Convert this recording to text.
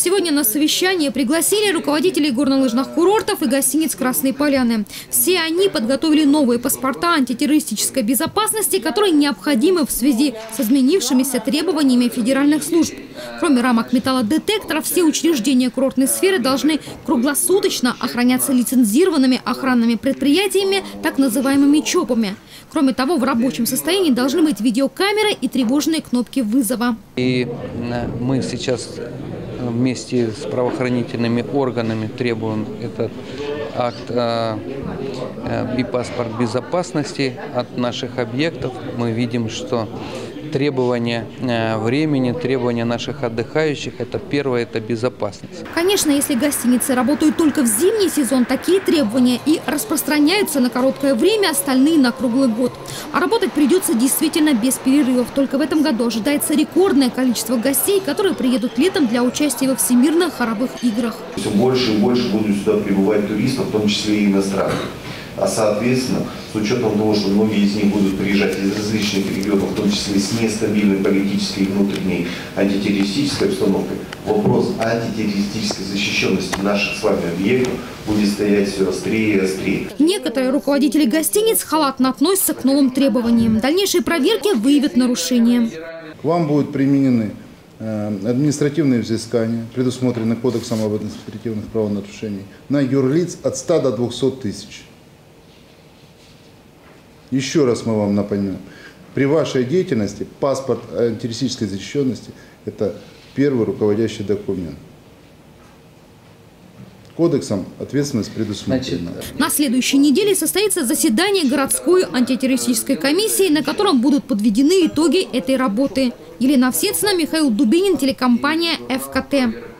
Сегодня на совещание пригласили руководителей горнолыжных курортов и гостиниц Красной Поляны. Все они подготовили новые паспорта антитеррористической безопасности, которые необходимы в связи с изменившимися требованиями федеральных служб. Кроме рамок металлодетектора, все учреждения курортной сферы должны круглосуточно охраняться лицензированными охранными предприятиями, так называемыми ЧОПами. Кроме того, в рабочем состоянии должны быть видеокамеры и тревожные кнопки вызова. И мы сейчас вместе с правоохранительными органами требуем этот акт и паспорт безопасности от наших объектов. Мы видим, что требования времени, требования наших отдыхающих – это первое, это безопасность. Конечно, если гостиницы работают только в зимний сезон, такие требования и распространяются на короткое время, остальные на круглый год. А работать придется действительно без перерывов. Только в этом году ожидается рекордное количество гостей, которые приедут летом для участия во Всемирных хоровых играх. Все больше и больше будут сюда прибывать туристов, в том числе и иностранных. А соответственно, с учетом того, что многие из них будут приезжать из различных регионов, в том числе с нестабильной политической и внутренней антитеррористической обстановкой, вопрос антитеррористической защищенности наших с вами объектов будет стоять все острее и острее. Некоторые руководители гостиниц халатно относятся к новым требованиям. Дальнейшие проверки выявят нарушения. К вам будут применены административные взыскания, предусмотрены Кодексом об административных правонарушениях, на юрлиц от 100 до 200 тысяч. Еще раз мы вам напоминаем, при вашей деятельности паспорт антитеррористической защищенности – это первый руководящий документ. Кодексом ответственность предусмотрена. На следующей неделе состоится заседание городской антитеррористической комиссии, на котором будут подведены итоги этой работы. Елена Овсецина, Михаил Дубинин, телекомпания ФКТ.